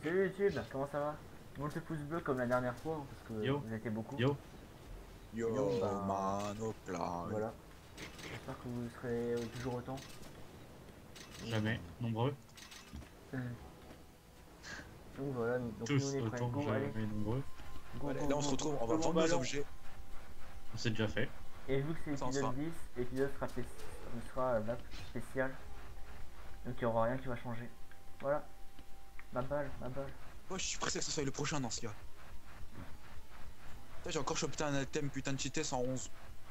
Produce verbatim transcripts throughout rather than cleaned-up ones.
Salut YouTube, comment ça va? Monte le pouce bleu comme la dernière fois, hein, parce que Yo, vous étiez beaucoup. yo, Yo, Yo, bah, man, au plat. voilà. J'espère que vous serez toujours autant. jamais, nombreux, Hum. Donc voilà, nous- donc nous on tous est prêts. autant, Go, allez, jamais nombreux. go, Allez, go, là on go, se retrouve, on go, va go, vendre go. nos objets. On s'est déjà fait. Et vu que c'est Ça, on l'épisode sera. dix, l'épisode sera, spé- sera euh, là, spécial. Donc il n'y aura rien qui va changer. Voilà. Ma balle, ma balle. Moi je suis pressé que ce soit le prochain dans ce cas. Putain, j'ai encore chopé un thème putain de cheaté cent onze.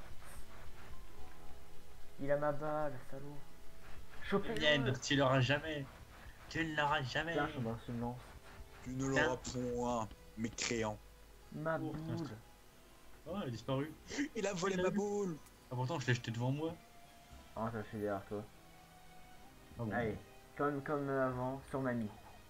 Il a ma balle, salaud. Chopez-le. Mienne, tu l'auras jamais. Tu ne l'auras jamais. Tiens, je me lance une lance. Tu ne l'auras point, mécréant. Ma Oh, boule. Oh, elle a disparu. Il a volé Il a ma vu. boule. Ah, pourtant, je l'ai jeté devant moi. Ah, ça fait derrière toi. Ah bon. Allez, comme, comme avant, sur mamie.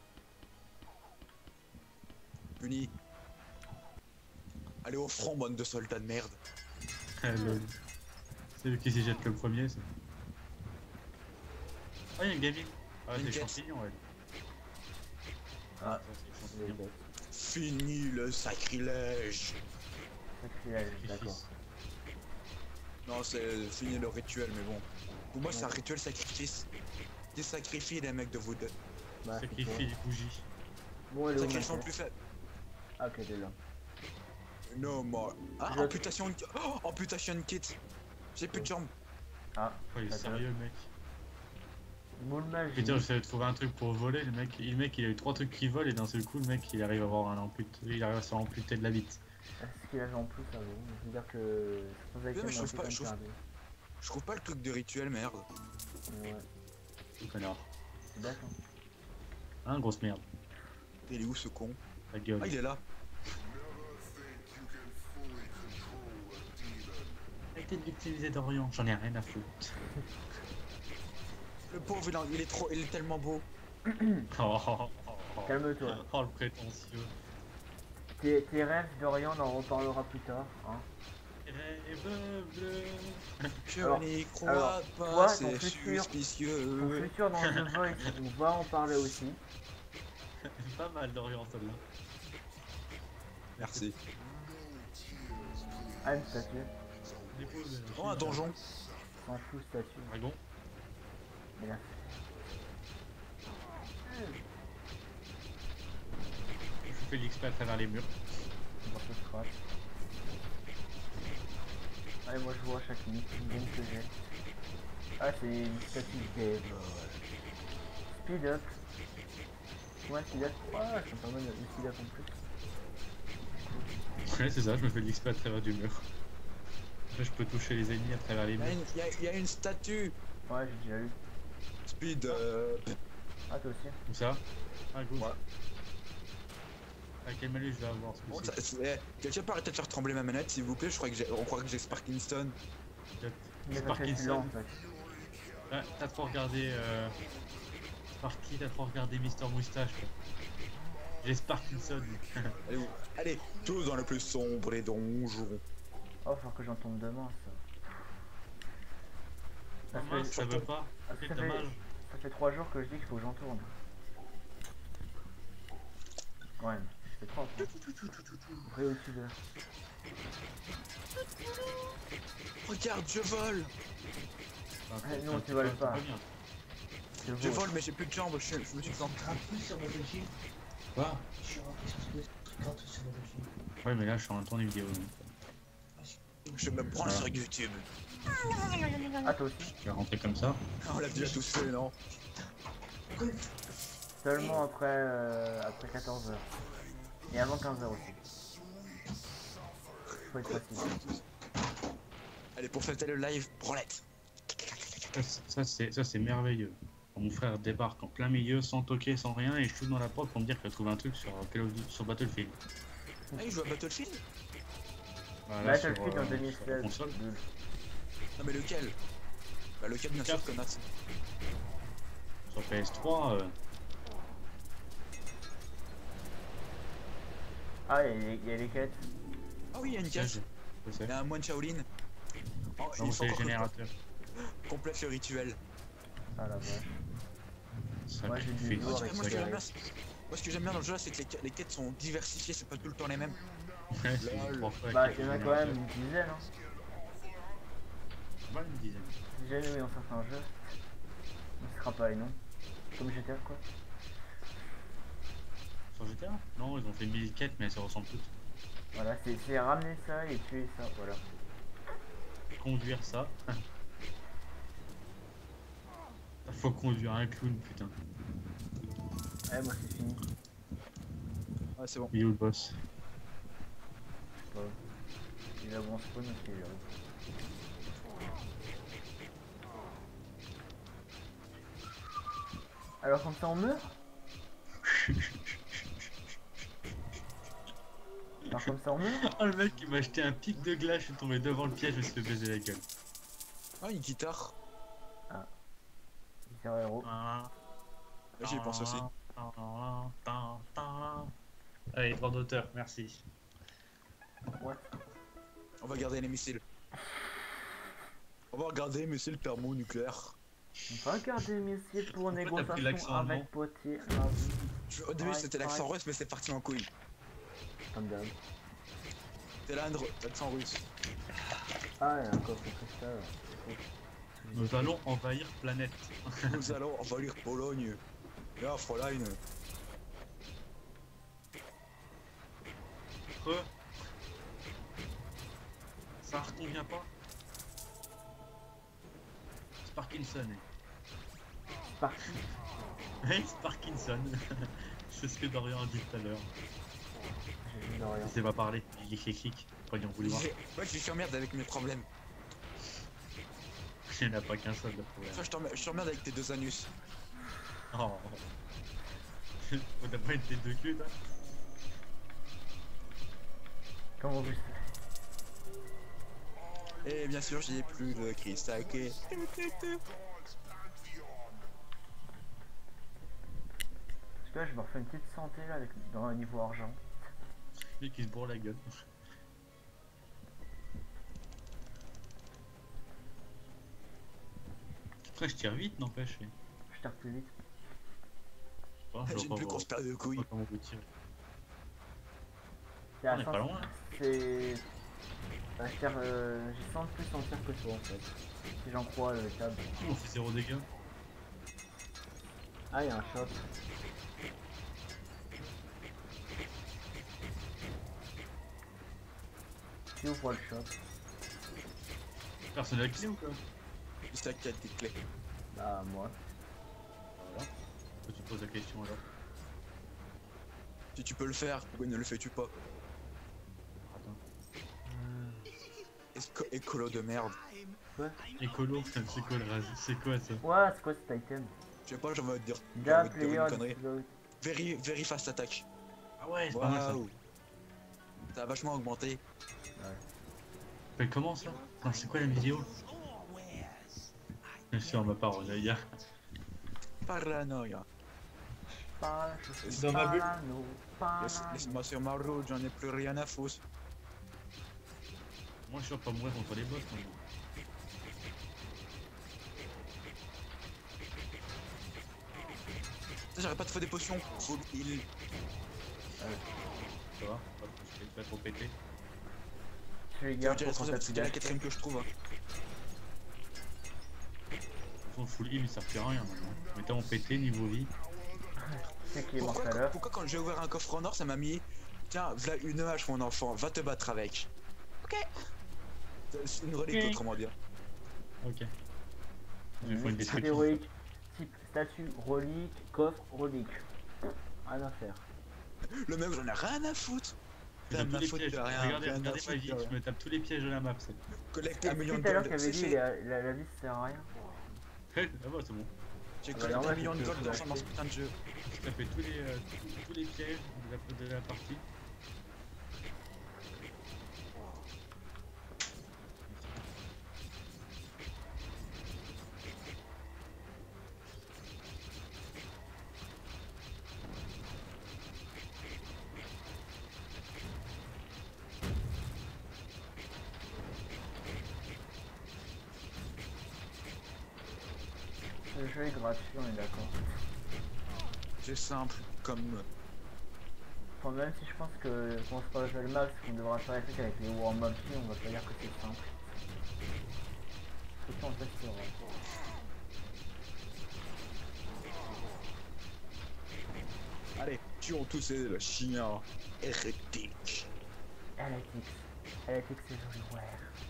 Puni. Allez au front, bande de soldats de merde. Ah, lol. C'est lui qui s'y jette le premier, ça. Ah, il y a une gamine. Ah, Une c'est quête. champignon, elle. Ah, ça, c'est les champignon. bêtes. Fini le sacrilège. Sacrilège, d'accord. Sacrifice. Non, c'est fini le rituel, mais bon. Pour moi, c'est un rituel sacrifice. Qui sacrifie les mecs de vous deux. Bah, c'est Sacrifie toi. les bougies. Bon, elle est où, Sacrifie ma sont tête? plus faibles. Ah, ok, t'es là. No more. Ah, Je- amputation. Oh, amputation kit. J'ai plus de jambes. Ah, Oh, il est Attends. sérieux, le mec. moule magie. Putain, j'essaie de trouver un truc pour voler. Le mec, le mec, il a eu trois trucs qui volent et d'un seul coup, le mec, il arrive à avoir un amput. Il arrive à se faire amputer de la bite. Est-ce qu'il avait en plus avant? Je veux dire que. Je pose la Ouais, mais question, je trouve mais pas- c'est je comme trouve- ça, Je trouve pas le truc de rituel, merde. mais- Ouais, Ce connard. c'est d'accord. Hein, grosse merde. Il est où ce con? Ta gueule. Ah, il est là. Arrêtez de victimiser Dorian, j'en ai rien à foutre. Le pauvre, il, en- il est trop, il est tellement beau. Oh, oh, oh, oh. Calme-toi. Oh, le prétentieux. Tes, tes rêves, Dorian, on en reparlera plus tard. Hein. Rêve bleu. Je Alors- n'y crois alors, pas, toi, ton c'est futur- Ton suspicieux. futur dans The Voice, on va en parler aussi. Pas mal Dorian, celle-là. Merci. Ah, une statue. Dépose. Oh, un donjon. S'en fout, statue. Dragon. Mais là. Je fais l'X P à travers les murs. On va se scratch. Allez, moi je vois chaque minute une game que j'ai. Ah, c'est une statue de Speed up. Ouais, speed up. Ah, c'est pas mal de speed up en plus. Ouais, c'est ça, je me fais de l'X P à travers du mur. Après, je peux toucher les ennemis à travers les Il y, a murs. une- il y a- il y a une statue. Ouais, j'ai déjà eu. Speed. Euh... Ah, toi aussi. Comme ça. Ah, good. Ouais. À quel malus je vais avoir ce Bon, coup-ci? ça- c'est- eh, Quelqu'un peut arrêter de faire trembler ma manette, s'il vous plaît. Je crois que j'ai, on croirait que j'ai Sparkinson. Mais C'est parce que tu Parkinson. lances, en fait. Ah, t'as trop regardé. Euh... Sparky, t'as trop regardé Mister Moustache. quoi. J'ai Sparkinson. Allez, où Allez, tous dans le plus sombre des donjons. Oh, faut que j'en tombe demain, ça. Ça Ah, mince, fait, ça veut pas. ça C'est fait- dommage. ça fait trois jours que je dis qu'il faut que j'en tourne. Quand même, c'est trop. Vrai youtubeur. Regarde, je vole. Ah, Eh, non, ça- tu voles ça- pas. ça va bien. Je Je vole. vole, mais j'ai plus de jambes. Je, je me suis planté. Gratos sur Battlefield. Quoi? Je suis rentré sur ce truc gratos sur Battlefield. Ouais, mais là, je suis en tournée vidéo. donc. Je me branle Voilà. sur YouTube. Ah, toi aussi. Je vais rentrer comme ça. On l'a déjà tous fait, non? Seulement après, euh, après quatorze heures. Et avant quinze heures aussi. Faut être précis. Allez, pour fêter le live, branlette. Ça, c'est- ça, c'est ça, c'est merveilleux. Quand mon frère débarque en plein milieu, sans toquer, sans rien, et je shoot dans la porte pour me dire qu'il a trouvé un truc sur, Call of Duty- sur Battlefield. Ah, il joue à Battlefield? Voilà, Battlefield sur, en euh, deux mille sur la seize. console. Nul. Non, mais lequel? Bah, lequel, bien sûr, Quatre. connasse. Sur P S trois, euh, Ah, il y a les- il y a les quêtes. Ah oui, il y a une ça, caisse. je je sais. Il y a un moine Shaolin. Oh, Non, il c'est faut les encore que générateurs. je complète le rituel. Ah la vache. Ça Moi, j'ai fait du Moi, lourd je- avec moi, ça, je j'arrive. remercie- Moi, ce que j'aime bien dans le jeu, c'est que les, les quêtes sont diversifiées, c'est pas tout le temps les mêmes. Ouais, c'est Lol. trois fois Bah, avec il y en a les quand même mêmes une dizaine, hein. jeux. Ouais, une dizaine. Si jamais oui, on sort un jeu, il sera pas non. Comme G T A quoi. Sur G T A? Non, ils ont fait mille quêtes, mais elles se ressemblent toutes. Voilà, c'est c'est ramener ça et tuer ça, voilà. Conduire ça. Faut conduire un clown, putain. Ouais, moi c'est fini. Ouais, c'est bon. Il est où le boss? Ouais. Il a bon spawn aussi, il arrive. Alors comme ça on meurt? Alors comme ça on meurt? Oh, le mec il m'a acheté un pic de glace, je suis tombé devant le piège, je me suis fait baiser la gueule. Ah, une guitare. C'est un héros. Ah. Ouais, j'y pense aussi. Allez, droit d'auteur, merci. What? On va garder les missiles. On va regarder les missiles thermonucléaires. On va garder les missiles pour Pourquoi t'as pris négociation l'accent allemand avec Poitiers. Ah oui, Je- Au début, Ouais, c'était l'accent russe, mais c'est parti en couille. comme d'hab. C'est l'Indre, l'accent russe. Ah, il y a encore quelque chose. Nous allons envahir planète. Nous allons envahir Pologne. Là, Fräulein. Re. Ça reconvient pas. C'est Parkinson. Parti. Hey, c'est Parkinson. C'est ce que Dorian a dit tout à l'heure. J'ai vu de rien. Il sait pas parler. Il clic clic. Pas lui en vouloir. Moi, je suis merde avec mes problèmes. Il n'y en a pas qu'un seul de problème. Toi, je t'emmerde- je t'emmerde avec tes deux anus. Oh. On n'a pas une tête de cul, là? Comment vous savez? Et bien sûr, j'y ai plus de cristal qui. Parce que là, je me refais une petite santé là avec, dans un niveau argent. Lui qui se bourre la gueule. Après, je tire vite, n'empêche. Je sais Je tire plus vite. pas, je J'ai vois une pas plus voir- grosse paire de je vois couilles. pas comment vous tirez. C'est à On est cent- pas loin. C'est. Bah, je tire, euh, j'ai cent de plus en tir que toi en fait. Si j'en crois le table. On fait zéro dégâts. Ah, il y a un shot. Qui ouvre le shop? Personne n'a la clé ou quoi? C'est ça qui a des clés. Bah, moi. Voilà. Pourquoi tu poses la question alors? Si tu peux le faire, pourquoi ne le fais-tu pas? Attends. Éco- Écolo de merde. Écolo, putain, c'est quoi le ras- c'est quoi ça? Ouais, c'est quoi cet item? Je sais pas, j'ai envie de dire. j'ai Da envie de dire player une connerie. deployed. Very, very fast attack. Ah ouais, c'est pas mal ça. Waouh. Ça a vachement augmenté. Mais comment ça? Attends, c'est quoi la vidéo? Bien sûr, ma part, il y a. Paranoïa. Pas, je suis C'est dans ma bulle. parano, parano. Laisse- Laisse-moi sur ma route, j'en ai plus rien à foutre. Moi, je suis pas mourir contre les boss maintenant. Ça, j'arrête pas de faire des potions. Full heal. Ça va? Je vais pas trop péter. Je fais C'est gaffe déjà pour quand la- t'as c'est plus déjà la d'H P. quatrième que je trouve. Hein. Son full heal, il sert plus à rien maintenant. Mettez en pété niveau vie. C'est qui est mort Pourquoi, tout à l'heure. pourquoi quand j'ai ouvert un coffre en or, ça m'a mis. Tiens, v'là une hache, mon enfant, va te battre avec. Ok. C'est une relique, Ok. autrement dire. Ok. Il faut une Type destruction. héroïque, type statue, relique, coffre, relique. Rien à faire. Le mec, j'en ai rien à foutre. Je Rien tape tous à les foutre pièges. de rien. Regardez, rien à regardez ma foutre vie, de rien. je me tape tous les pièges de la map. C'est Collecte C'est un million de tout à l'heure gold. qui avait C'est dit fait. la, la, la vie ça sert à rien. ah bah c'est bon. J'ai Ah, collecté normal, un million de c'est gold que dans tu ce l'as dans ce acheté. putain de jeu. Je tapais tous les, euh, tous, tous les pièges de la, de la partie. Le jeu est gratuit, on est d'accord. C'est simple comme Enfin, même si je pense que quand on se passe le max, qu'on devra faire les trucs avec les warm-up, on va pas dire que c'est simple. Surtout en testera. Allez, tuons tous ces chiens hérétiques. Heretics. Heretics c'est joli, ouais.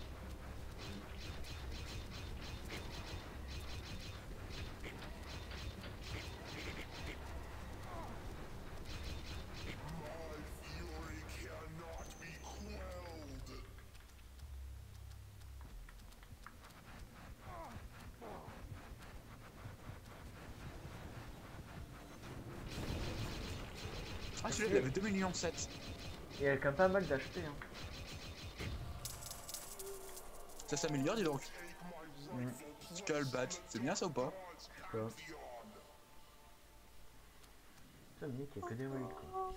Ah, celui-là, il avait deux millions sept. Et elle a quand même pas mal d'H P. Hein. Ça s'améliore, dis donc. Mm. Skullbat, c'est bien ça ou pas? Je sais pas. Ça me dit qu'il y a que des reliques quoi.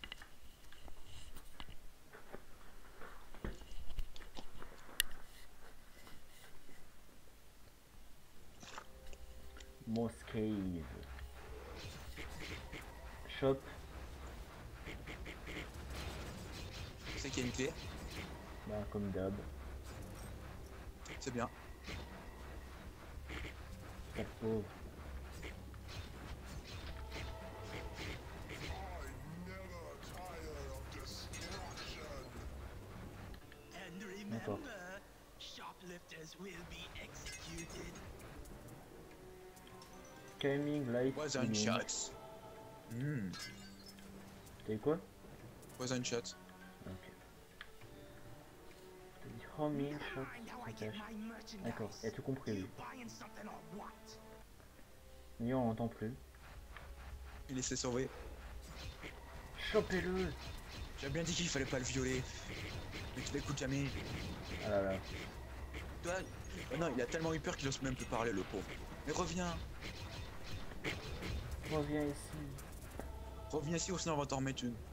Moss Cave. Shop. C'est qu'il y a une clé, Bah comme d'hab. c'est bien. Quel pauvre. D'accord. Gaming life. Poison shots. Hmm. T'as dit quoi? Poison shots. Ok. T'as dit homing shop. D'accord, et tout compris oui. Mais on l'entend plus. Il s'est sauvé. Chopez-le! J'ai bien dit qu'il fallait pas le violer. Mais tu l'écoutes jamais. Ah là là. Toi, oh non, il a tellement eu peur qu'il ose même plus parler, le pauvre. Mais reviens, Reviens ici. reviens ici ou sinon on va t'en remettre une.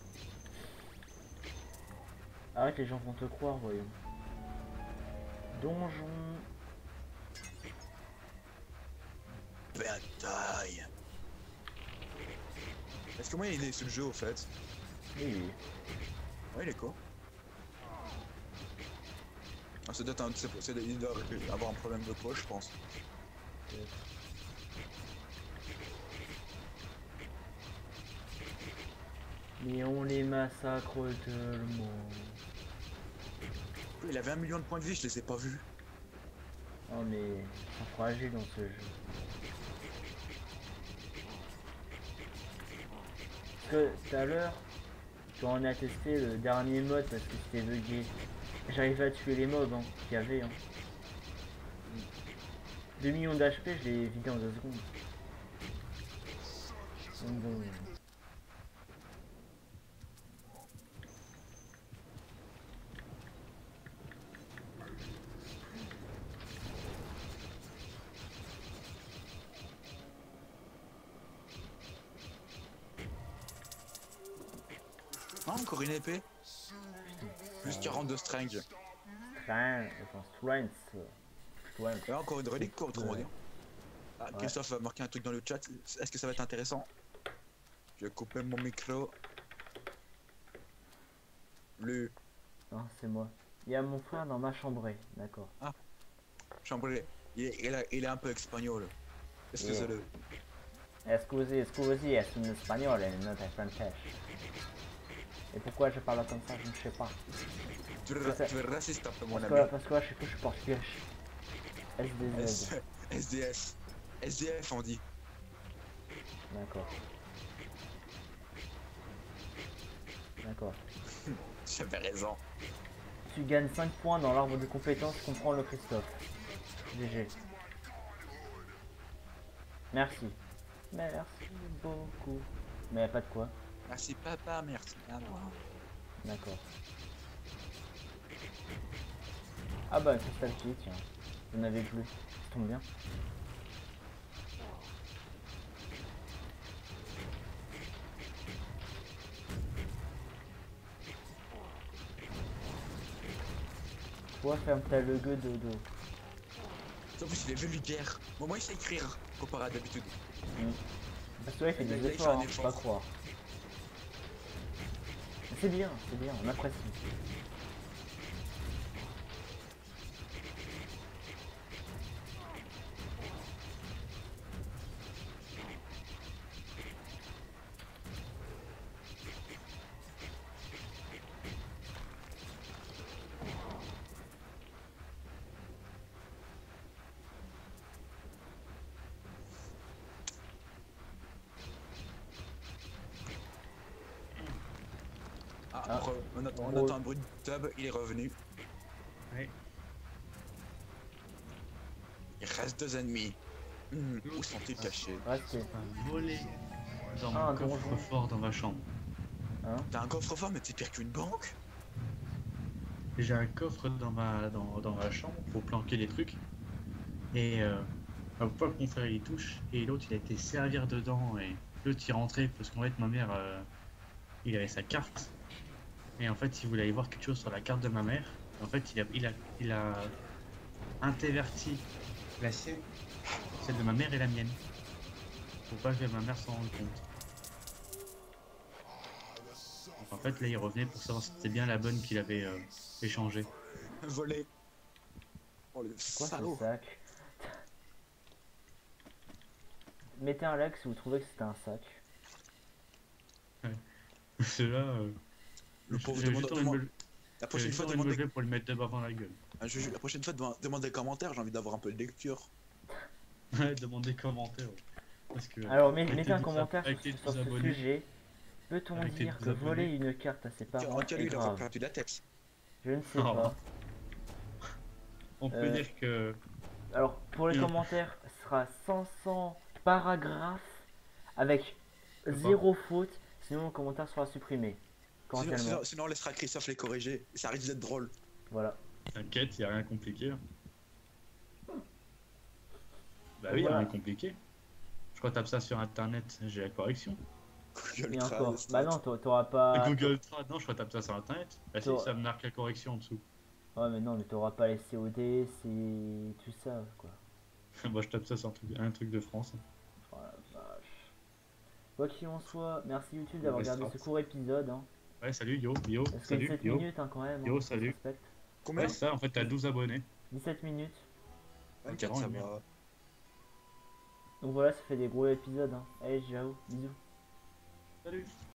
Arrête, les gens vont te croire, voyons. Donjon. Bataille. Est-ce que moi il est sur le jeu au fait? Oui, oui. Ouais, il est quoi? Ah, ça doit être un, c'est, c'est, il doit avoir un problème de poche, je pense. Peut-être. Mais on les massacre tellement. Il avait un million de points de vie, je les ai pas vus. Oh mais ils sont fragiles dans ce jeu. Parce que tout à l'heure, quand on a testé le dernier mode parce que c'était bugué, j'arrivais à tuer les mobs hein, qu'il y avait. Hein. deux millions d'H P, je l'ai vidé en deux secondes. Donc bon. Ah, encore une épée. Plus quarante de strength. Strength, enfin, strength. Strength. Et encore une relique, quoi, autrement dire. Ah, Ouais. Christophe va marquer un truc dans le chat. Est-ce que ça va être intéressant? Je vais couper mon micro. Le Non, c'est moi. Il y a mon frère dans ma chambrée, d'accord. chambré. Il est, il, a- il est un peu espagnol. Excusez-le. Excusez, excusez, es un espagnol et non un français. Et pourquoi je parle comme ça, je ne sais pas. Tu es, c'est- tu es raciste un peu, mon Parce ami. que, parce que là, je sais que je suis portugais. S D Z. S- SDS. S D F, on dit. D'accord. D'accord. J'avais raison. Tu gagnes cinq points dans l'arbre de compétences, comprends le Christophe. G G. Merci. Merci beaucoup. Mais y a pas de quoi. Merci papa, merci maman. D'accord. Ah bah, cristal key, tiens. Vous n'avez plus. Ça tombe bien. Toi, ferme ta le gueule de dos. En plus, il est vulgaire. Bon, moi, il sait écrire, comparé à d'habitude. Mm. Parce que là, il fait Il a- des il a fait efforts, un hein, faut pas effort. croire. c'est bien, c'est bien, on apprécie. Ah, Ah. re- on, attend, on Oh. attend un bruit de tub, il est revenu. Ouais. Il reste deux ennemis. Hum, où sont-ils cachés? Restez. Un volet dans Ah, mon un donjon. coffre-fort dans ma chambre. Hein? T'as un coffre-fort, mais t'es pire qu'une banque? J'ai un coffre dans ma, dans, dans ma chambre pour planquer des trucs. Et euh, bah, faut pas que mon frère y touche. Et l'autre il a été servir dedans. Et l'autre il rentrait parce qu'en fait ma mère euh, il avait sa carte. Et en fait il voulait aller voir quelque chose sur la carte de ma mère. En fait il a, il a, il a interverti la sienne, celle de ma mère et la mienne. Pour pas que ma mère s'en rende compte. Donc en fait là il revenait pour savoir si c'était bien la bonne qu'il avait euh, échangée. Volé. Oh le Quoi ce salaud. sac? Mettez un like si vous trouvez que c'était un sac. Ceux-là, euh, Le pauvre j'ai demande- juste envie de demande- me- La j'ai prochaine juste fois, envie de me demande des... lever pour le mettre d'abord dans la gueule. Ah, je- je- la prochaine fois, demande demande des commentaires, j'ai envie d'avoir un peu de lecture. Ouais, demande des commentaires. ouais. Parce que, Alors met- avec mettez tes un douze commentaire ab- avec sur, tes sur douze ce abonnés, sujet. Peut-on Avec tes dire douze que voler abonnés. une carte à ses parents Regarde, est lui, il aura grave? perdu la tête. Je ne sais Oh. pas. on peut Euh, dire que Alors pour les Mm. commentaires, ce sera cinq cents paragraphes avec pas. zéro faute, sinon le commentaire sera supprimé. Sinon, Cordialement. sinon, sinon, on laissera Christophe les corriger. Ça risque d'être drôle. Voilà. t'inquiète, y a rien de compliqué. Bah Et oui, y a voilà. rien de compliqué. Je crois que tape ça sur internet, j'ai la correction. Google Et Trad, encore. stats. Bah non, t'a- t'auras pas. Google Trad, non, je crois que tape ça sur internet. Bah si, Toi- ça me marque la correction en dessous. Ouais mais non, mais t'auras pas les C O D, c'est tout ça quoi. Moi je tape ça sur un truc, un truc de France. Oh la vache. Quoi qu'il en soit, merci YouTube d'avoir Ouais, regardé ça. ce court épisode. Hein. Ouais, salut, yo, yo, Parce que salut, dix-sept yo. minutes hein, quand même. Yo, hein, ça se salut. respecte. Combien Ouais, c'est ça, en fait, t'as douze abonnés. dix-sept minutes. vingt-quatre, Ok, ça bon, va. Donc voilà, ça fait des gros épisodes. Hein. Allez, ciao, bisous. Salut.